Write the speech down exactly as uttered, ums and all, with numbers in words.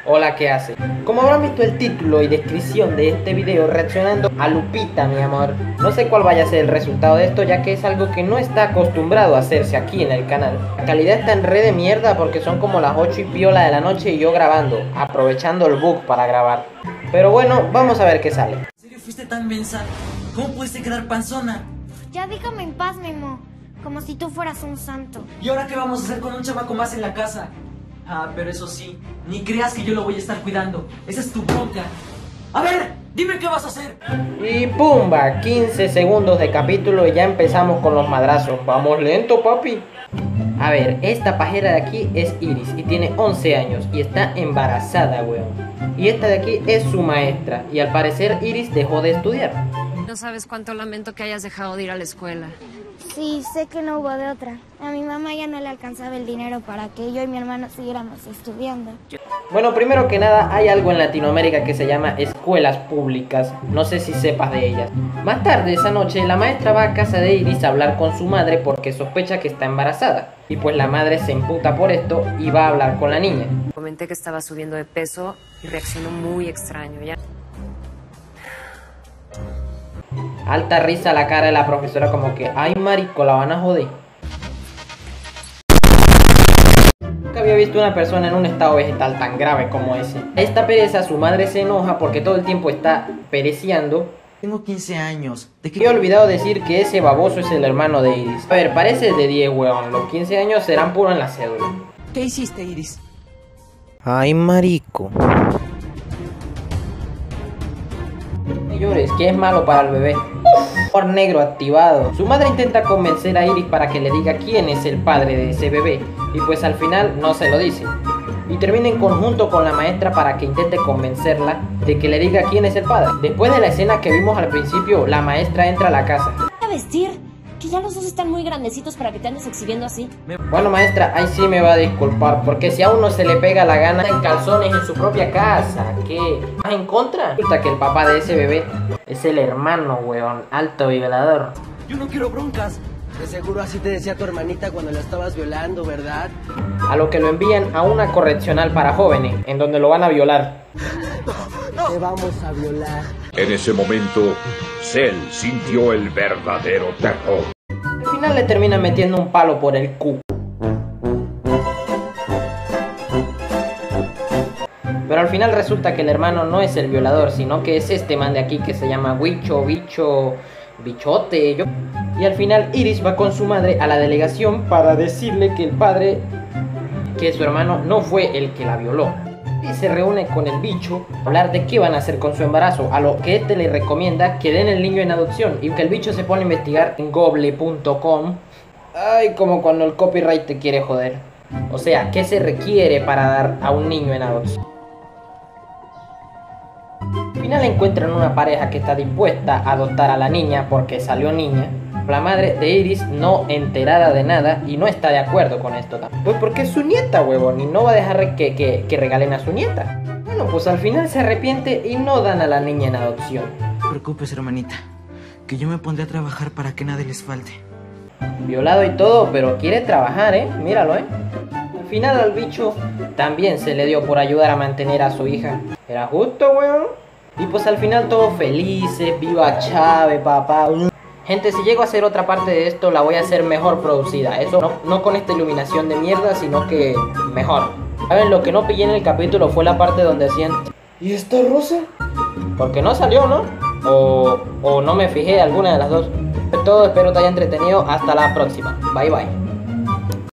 Hola, ¿qué hace? Como habrán visto el título y descripción de este video, reaccionando a Lupita, mi amor. No sé cuál vaya a ser el resultado de esto, ya que es algo que no está acostumbrado a hacerse aquí en el canal. La calidad está en re de mierda porque son como las ocho y piola de la noche y yo grabando, aprovechando el bug para grabar. Pero bueno, vamos a ver qué sale. ¿En serio fuiste tan mensa? ¿Cómo pudiste quedar panzona? Ya déjame en paz, Memo. Como si tú fueras un santo. ¿Y ahora qué vamos a hacer con un chamaco más en la casa? Ah, pero eso sí, ni creas que yo lo voy a estar cuidando. Esa es tu bronca. A ver, dime qué vas a hacer. Y pumba, quince segundos de capítulo y ya empezamos con los madrazos. Vamos lento, papi. A ver, esta pajera de aquí es Iris y tiene once años y está embarazada, weón. Y esta de aquí es su maestra y al parecer Iris dejó de estudiar. No sabes cuánto lamento que hayas dejado de ir a la escuela. Sí, sé que no hubo de otra. A mi mamá ya no le alcanzaba el dinero para que yo y mi hermano siguiéramos estudiando. Bueno, primero que nada, hay algo en Latinoamérica que se llama escuelas públicas. No sé si sepas de ellas. Más tarde esa noche, la maestra va a casa de Iris a hablar con su madre porque sospecha que está embarazada. Y pues la madre se emputa por esto y va a hablar con la niña. Comenté que estaba subiendo de peso y reaccionó muy extraño, ¿ya? Alta risa la cara de la profesora como que, ay marico, la van a joder. Nunca había visto una persona en un estado vegetal tan grave como ese. Esta pereza, su madre se enoja porque todo el tiempo está pereciando. Tengo quince años. ¿De qué? He olvidado decir que ese baboso es el hermano de Iris. A ver, parece de diez, weón. Los quince años serán puro en la cédula. ¿Qué hiciste, Iris? Ay marico. No llores, que es malo para el bebé. Humor negro activado. Su madre intenta convencer a Iris para que le diga quién es el padre de ese bebé. Y pues al final no se lo dice. Y termina en conjunto con la maestra para que intente convencerla de que le diga quién es el padre. Después de la escena que vimos al principio, la maestra entra a la casa. A vestir, que ya los dos están muy grandecitos para que te andes exhibiendo así. Bueno, maestra, ahí sí me va a disculpar, porque si a uno se le pega la gana en calzones en su propia casa, ¿qué? ¿Vas en contra? Resulta que el papá de ese bebé es el hermano, weón, alto violador. Yo no quiero broncas. De seguro así te decía tu hermanita cuando la estabas violando, ¿verdad? A lo que lo envían a una correccional para jóvenes, en donde lo van a violar. Te vamos a violar. En ese momento, Cell sintió el verdadero terror. Al final le terminan metiendo un palo por el cu. Pero al final resulta que el hermano no es el violador, sino que es este man de aquí que se llama Huicho, Bicho, Bichote. Yo... Y al final Iris va con su madre a la delegación para decirle que el padre, que su hermano no fue el que la violó. Y se reúne con el bicho a hablar de qué van a hacer con su embarazo, a lo que este le recomienda que den el niño en adopción. Y que el bicho se pone a investigar en google punto com. Ay, como cuando el copyright te quiere joder. O sea, ¿qué se requiere para dar a un niño en adopción? Al final encuentran una pareja que está dispuesta a adoptar a la niña porque salió niña. La madre de Iris no enterada de nada y no está de acuerdo con esto también. Pues porque es su nieta, huevón, y no va a dejar que, que, que regalen a su nieta. Bueno, pues al final se arrepiente y no dan a la niña en adopción. No te preocupes, hermanita, que yo me pondré a trabajar para que nada les falte. Violado y todo, pero quiere trabajar, ¿eh? Míralo, ¿eh? Al final al bicho también se le dio por ayudar a mantener a su hija. Era justo, weón. Y pues al final todos felices, viva Chávez, papá. Gente, si llego a hacer otra parte de esto, la voy a hacer mejor producida. Eso no, no con esta iluminación de mierda, sino que mejor. ¿Saben? Lo que no pillé en el capítulo fue la parte donde hacían... ¿Y esta rosa? Porque no salió, ¿no? O, o no me fijé, alguna de las dos. De todo, espero te haya entretenido. Hasta la próxima. Bye, bye.